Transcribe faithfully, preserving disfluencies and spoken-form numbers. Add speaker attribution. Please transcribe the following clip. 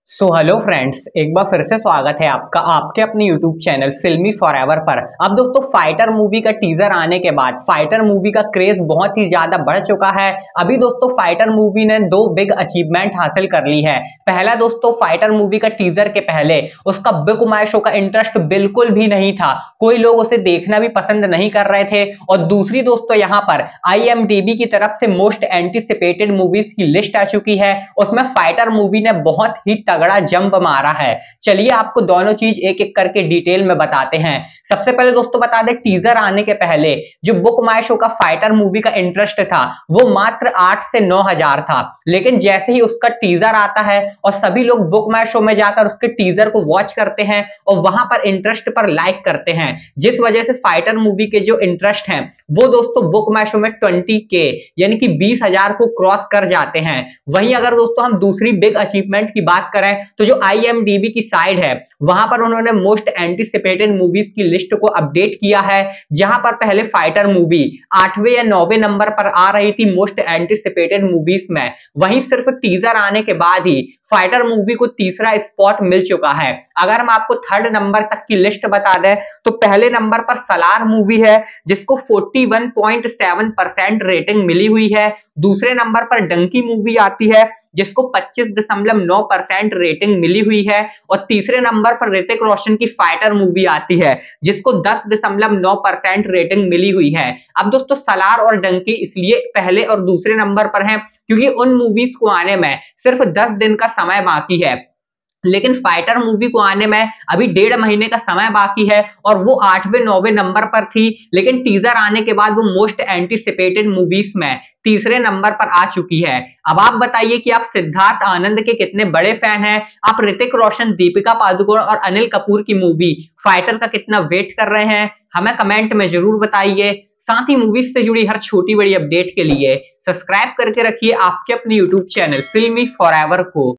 Speaker 1: So hello friends, एक बार फिर से स्वागत है आपका आपके अपने यूट्यूब चैनल फिल्मी फॉरएवर पर। अब दोस्तों, फाइटर मूवी का टीजर आने के बाद फाइटर मूवी का क्रेज बहुत ही ज्यादा बढ़ चुका है। अभी दोस्तों फाइटर मूवी ने दो बिग अचीवमेंट हासिल कर ली है। पहला दोस्तों, फाइटर मूवी का टीजर के पहले उसका बुक माई शो का इंटरेस्ट बिल्कुल भी नहीं था, कोई लोग उसे देखना भी पसंद नहीं कर रहे थे। और दूसरी दोस्तों, यहाँ पर आई एम डी बी की तरफ से मोस्ट एंटिसिपेटेड मूवीज की लिस्ट आ चुकी है, उसमें फाइटर मूवी ने बहुत ही तगड़ा जंप मारा है। चलिए आपको दोनों चीज एक एक करके डिटेल में बताते हैं। सबसे पहले दोस्तों बता दें, टीजर आने के पहले जो बुक माई शो का फाइटर मूवी का इंटरेस्ट था वो मात्र आठ से नौ हजार था, लेकिन जैसे ही उसका टीजर आता है और सभी लोग बुक माई शो में जाकर उसके टीजर को वॉच करते हैं और वहां पर इंटरेस्ट पर लाइक करते हैं, जिस वजह से फाइटर मूवी के जो इंटरेस्ट हैं वो दोस्तों बुक माई शो में ट्वेंटी के यानी कि बीस हजार को क्रॉस कर जाते हैं। वहीं अगर दोस्तों हम दूसरी बिग अचीवमेंट की बात करें तो जो आई एम डी बी की साइड है वहां पर उन्होंने मोस्ट एंटिसिपेटेड मूवीज की लिस्ट को अपडेट किया है, जहां पर पहले फाइटर मूवी आठवें या नौवें नंबर पर आ रही थी मोस्ट एंटिसिपेटेड मूवीज में। वहीं सिर्फ टीजर आने के बाद ही फाइटर मूवी को तीसरा स्पॉट मिल चुका है। अगर हम आपको थर्ड नंबर तक की लिस्ट बता दें तो पहले नंबर पर सलार मूवी है जिसको इकतालीस पॉइंट सात परसेंट रेटिंग मिली हुई है। दूसरे नंबर पर डंकी मूवी आती है जिसको पच्चीस दशमलव नौ परसेंट रेटिंग मिली हुई है। और तीसरे नंबर पर ऋतिक रोशन की फाइटर मूवी आती है जिसको दस दशमलव नौ परसेंट रेटिंग मिली हुई है। अब दोस्तों सलार और डंकी इसलिए पहले और दूसरे नंबर पर हैं क्योंकि उन मूवीज को आने में सिर्फ दस दिन का समय बाकी है, लेकिन फाइटर मूवी को आने में अभी डेढ़ महीने का समय बाकी है और वो आठवें नौवें नंबर पर थी, लेकिन टीजर आने के बाद वो मोस्ट एंटिसिपेटेड मूवीज में तीसरे नंबर पर आ चुकी है। अब आप बताइए कि आप सिद्धार्थ आनंद के कितने बड़े फैन हैं, आप ऋतिक रोशन, दीपिका पादुकोण और अनिल कपूर की मूवी फाइटर का कितना वेट कर रहे हैं, हमें कमेंट में जरूर बताइए। साथ ही मूवीज से जुड़ी हर छोटी बड़ी अपडेट के लिए सब्सक्राइब करके रखिए आपके अपने यूट्यूब चैनल फिल्मी फॉरएवर को।